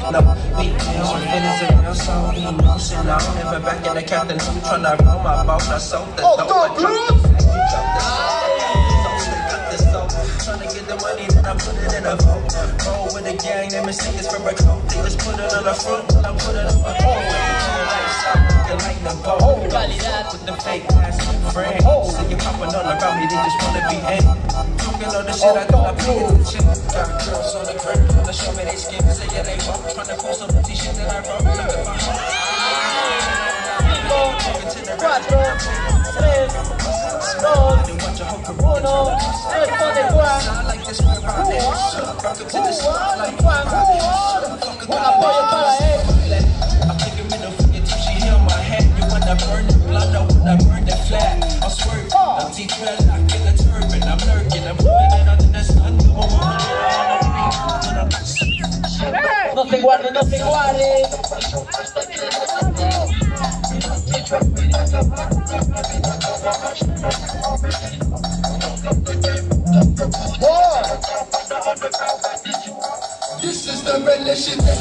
No, big deal, feelings are real, so emotional. Never back in the captain, I'm tryna roll my boat. I sold the dope. Tryna get the money, then I put it in a vote. Roll with a gang, they mistake is for a coat. They just put it on the front, then I put it on my home. Like the boat, with the fake ass friend. So you popping all around me, they just wanna be in. Talking all the shit, I gotta pay attention. Got girls on the curb, wanna show me they skin. Say yeah, they walk, tryna pull some t-shirt that I wrote. Looking for home. 4, 3, 2, 1, responde Juan. Un apoyo para él. No se guarde, no se guarde. This is the religion.